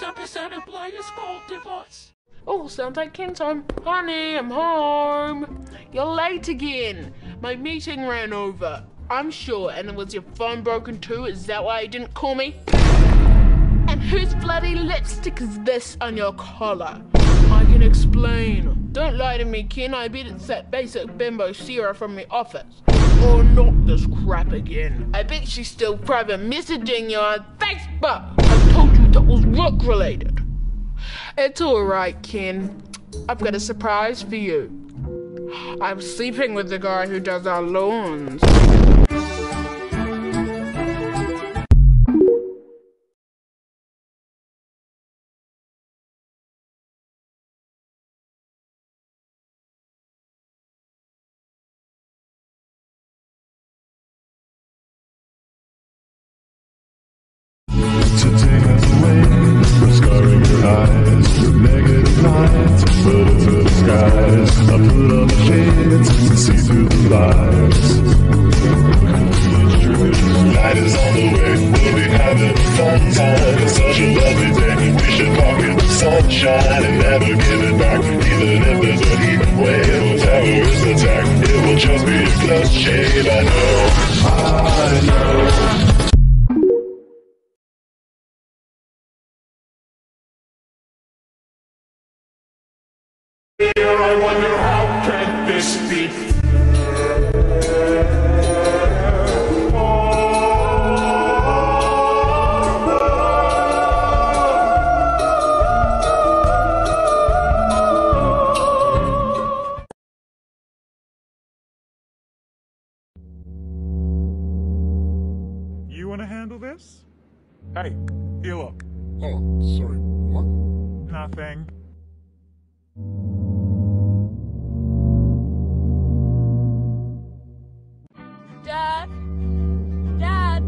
this episode of Players Fault Device. Oh, sounds like Ken time. Honey, I'm home. You're late again. My meeting ran over. I'm sure, and was your phone broken too? Is that why you didn't call me? And whose bloody lipstick is this on your collar? I can explain. Don't lie to me, Ken. I bet it's that basic bimbo Sarah from the office. Or not this crap again. I bet she's still private messaging you on Facebook. I told you that was work related. It's alright, Ken. I've got a surprise for you. I'm sleeping with the guy who does our lawns. Today has a way of scarring your eyes with negative lines, but into the skies. I put on the shades to see through the lies. Night is on the way, we'll be having a fun time. It's such a lovely day, we should walk in the sunshine and never give it back. Even if there's a heat wave or terrorist attack, it will just be a close shave. I know. I wonder how can this be? You want to handle this? Hey, heal up. Oh, sorry, what? Nothing. Dad? Dad?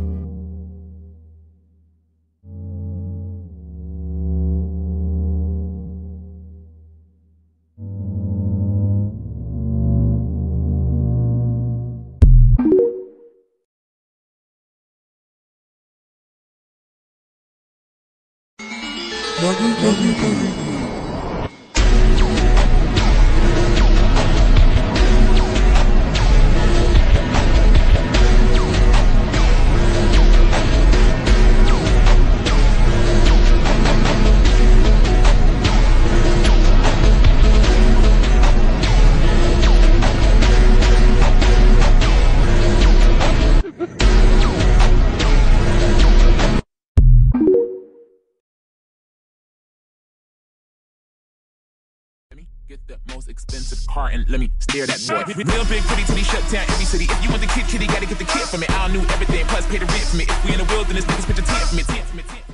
Get the most expensive car and let me steer that boy. Real big pretty till he shut down every city. If you want the kid, kitty, gotta get the kid for me. I knew everything, plus pay the rent for me. If we in the wilderness, niggas put the tent for me.